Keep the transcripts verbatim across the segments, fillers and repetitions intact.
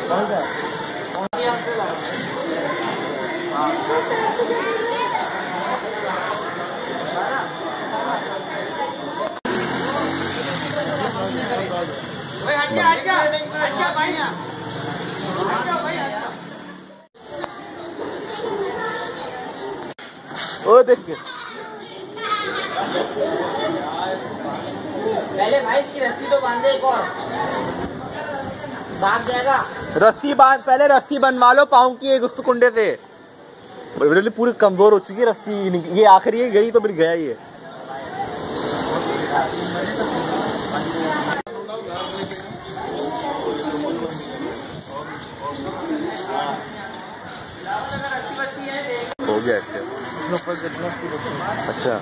ओ देख के पहले भाई इसकी रस्सी तो बांधे, एक और भाग जाएगा। रस्सी बांध, पहले रस्सी बनवा लो पाँव की एक उस कुंडे से। पूरी कमजोर हो चुकी है रस्सी, ये आखिरी है गई तो फिर गया ही है। हो गया अच्छा।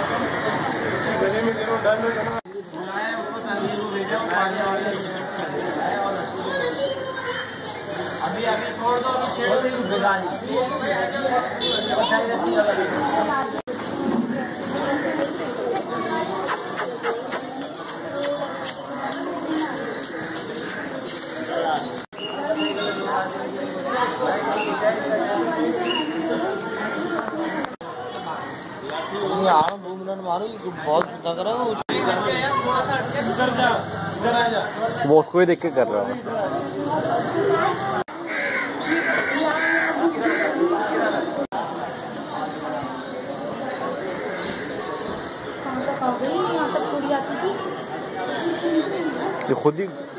अभी अभी छोड़ दो, अभी छेड़ दो, भिगा दी। यार दो मिनट मारो, बहुत लग रहा है। वो उसको ही देख के कर रहा हूँ। खुद ही